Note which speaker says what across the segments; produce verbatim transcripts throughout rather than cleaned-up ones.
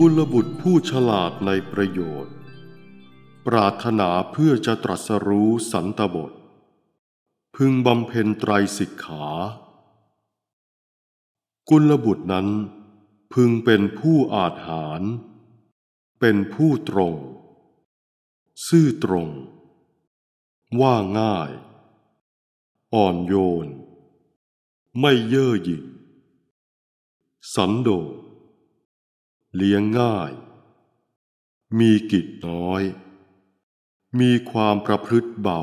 Speaker 1: กุลบุตรผู้ฉลาดในประโยชน์ปรารถนาเพื่อจะตรัสรู้สันตบทพึงบำเพ็ญไตรสิกขากุลบุตรนั้นพึงเป็นผู้อาจหาญเป็นผู้ตรงซื่อตรงว่าง่ายอ่อนโยนไม่เย่อหยิ่งสันโดษเลี้ยงง่ายมีกิจน้อยมีความประพฤติเบา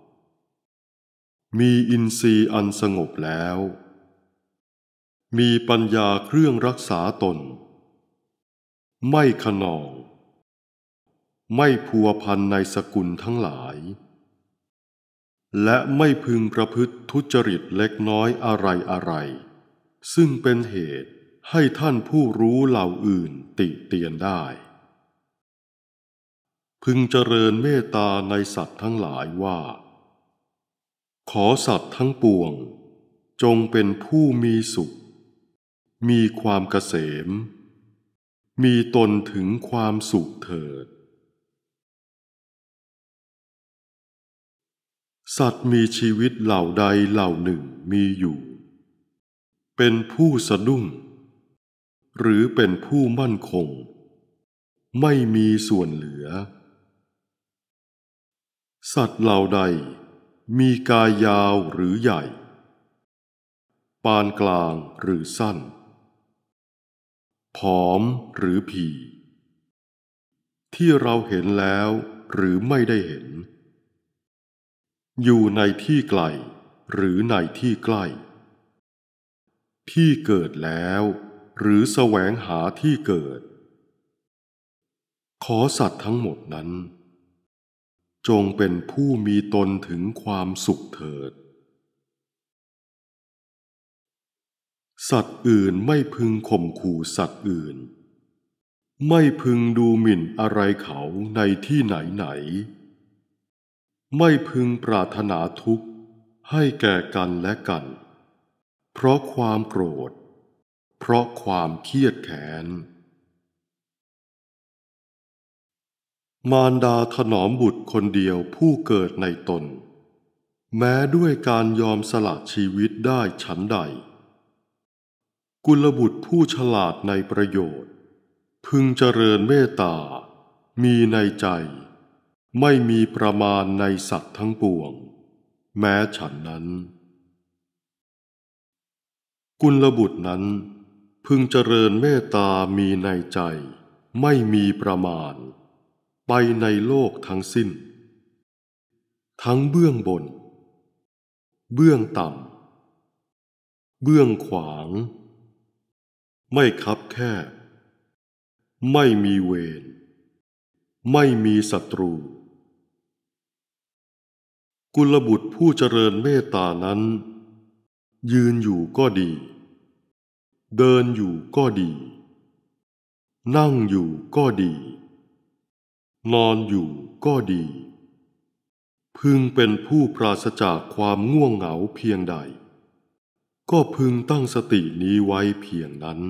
Speaker 1: มีอินทรีย์อันสงบแล้วมีปัญญาเครื่องรักษาตนไม่ขนองไม่พัวพันในสกุลทั้งหลายและไม่พึงประพฤติทุจริตเล็กน้อยอะไรอะไรซึ่งเป็นเหตุให้ท่านผู้รู้เหล่าอื่นติเตียนได้พึงเจริญเมตตาในสัตว์ทั้งหลายว่าขอสัตว์ทั้งปวงจงเป็นผู้มีสุขมีความเกษมมีตนถึงความสุขเถิดสัตว์มีชีวิตเหล่าใดเหล่าหนึ่งมีอยู่เป็นผู้สะดุ้งหรือเป็นผู้มั่นคงไม่มีส่วนเหลือสัตว์เหล่าใดมีกายยาวหรือใหญ่ปานกลางหรือสั้นผอมหรือผีที่เราเห็นแล้วหรือไม่ได้เห็นอยู่ในที่ไกลหรือในที่ใกล้ที่เกิดแล้วหรือแสวงหาที่เกิดขอสัตว์ทั้งหมดนั้นจงเป็นผู้มีตนถึงความสุขเถิดสัตว์อื่นไม่พึงข่มขู่สัตว์อื่นไม่พึงดูหมิ่นอะไรเขาในที่ไหนไหนไม่พึงปรารถนาทุกข์ให้แก่กันและกันเพราะความโกรธเพราะความเครียดแค้นมารดาถนอมบุตรคนเดียวผู้เกิดในตนแม้ด้วยการยอมสละชีวิตได้ฉันใดกุลบุตรผู้ฉลาดในประโยชน์พึงเจริญเมตตามีในใจไม่มีประมาณในสัตว์ทั้งปวงแม้ฉันนั้นกุลบุตรนั้นพึงเจริญเมตตามีในใจไม่มีประมาณไปในโลกทั้งสิ้นทั้งเบื้องบนเบื้องต่ำเบื้องขวางไม่คับแคบไม่มีเวรไม่มีศัตรูกุลบุตรผู้เจริญเมตตานั้นยืนอยู่ก็ดีเดินอยู่ก็ดีนั่งอยู่ก็ดีนอนอยู่ก็ดีพึงเป็นผู้ปราศจากความง่วงเหงาเพียงใดก็พึงตั้งสตินี้ไว้เพียงนั้น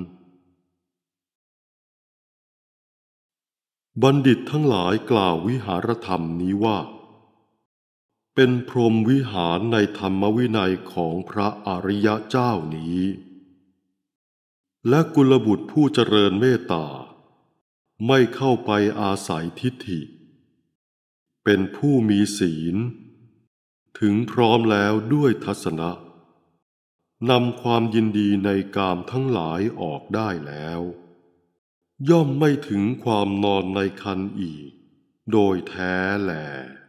Speaker 1: บัณฑิตทั้งหลายกล่าววิหารธรรมนี้ว่าเป็นพรหมวิหารในธรรมวินัยของพระอริยเจ้านี้และกุลบุตรผู้เจริญเมตตาไม่เข้าไปอาศัยทิฏฐิเป็นผู้มีศีลถึงพร้อมแล้วด้วยทัศนะนำความยินดีในกามทั้งหลายออกได้แล้วย่อมไม่ถึงความนอนในคันอีกโดยแท้แล